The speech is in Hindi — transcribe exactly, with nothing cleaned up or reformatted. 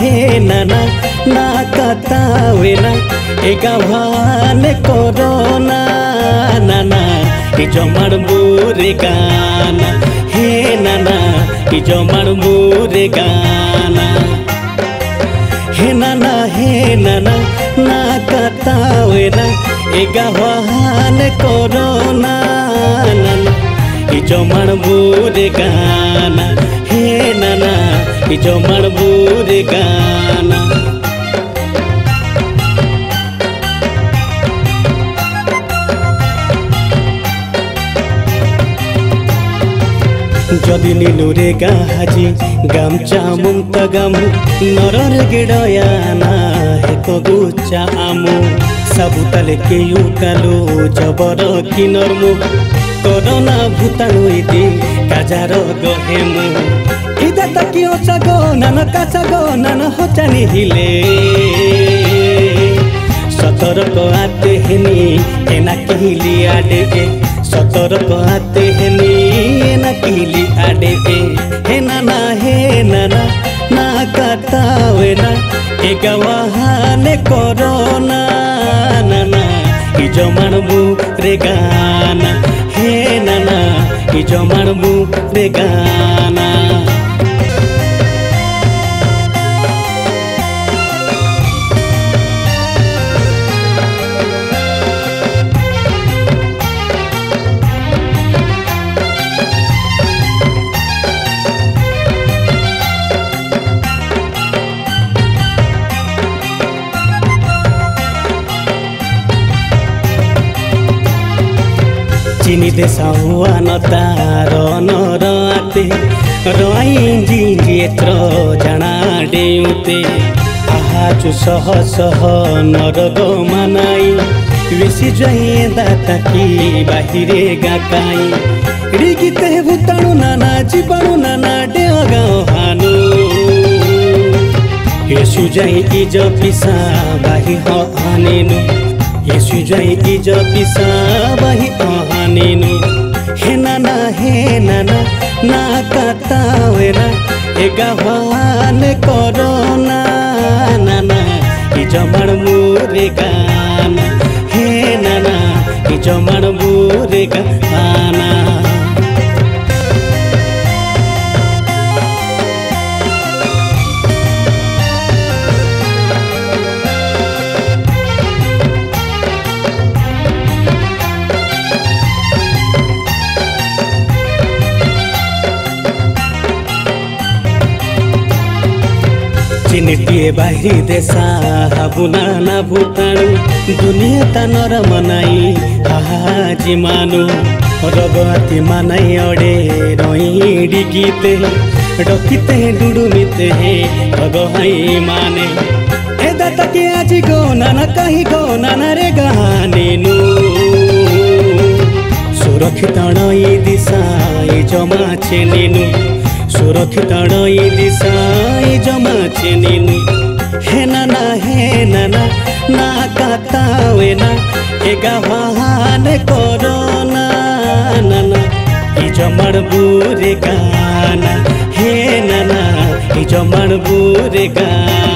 हे नाना ना कतावेना एगावाने कोरोना नाना इजमार मुरे गाना हे नाना इजमार मुरे गाना हे नाना हे नाना ना कतावेना एगावाने कोरोना नाना इजमार मुरे गाना हे नाना इजमार मुरे गाना जदि नीलुरे गाजी गामचा मुमता गामु नरर गिड़याना एक गुच्चा आमु सबुताले के युकालु जबर किनरमु कोरोना भूताणु इति काजार गहेमु इदा तकियो चागो नाना काचागो नाना हचानी हिले सतर्क आते हेनी एना कहली आडे सतर्क आते हेनी एना कहली आडे हे नाना हे नाना ना कतावेना एगावाने कोरोना नाना इजमार मुरे गाना हे नाना इजमार मुरे गाना चिनी देशा हुआ न तार नर आते रईजी एत्र जाना डेउते आहाचु सह सह नर गो मनाई बेसी जाए दाता की बाहिरे गाकाई रिगिते भूताणु नाना जीवाणु नाना डेह गाँव हानु येसु जाई इज पिसा बाहि हानेनु येसु जाई इज पिसा बाहि हानेनु हे नाना हे नाना ना कतावेना एगावाने कोरोना नाना इजमार मुरे गाना हे नाना इजमार मुरे गाना चिनिटिए बाहिरी देशा हाबुना ना भूताणु दुनिया तानर मनाई हाजी मानु रगती मनाई अड़े रही डिगीते डकिते डुडुमिते रगहाई माने ए दाता के आज गो नाना कही गो नाना रे गानेनु सुरक्षित ई दिशा जमा चेनिनु सुरक्षित ई दिशा जमा चेनिनु हे नाना हे नाना ना कतावेना एगावाने कोरोना नाना इजमार मुरे गाना हे नाना इजमार मुरे गाना।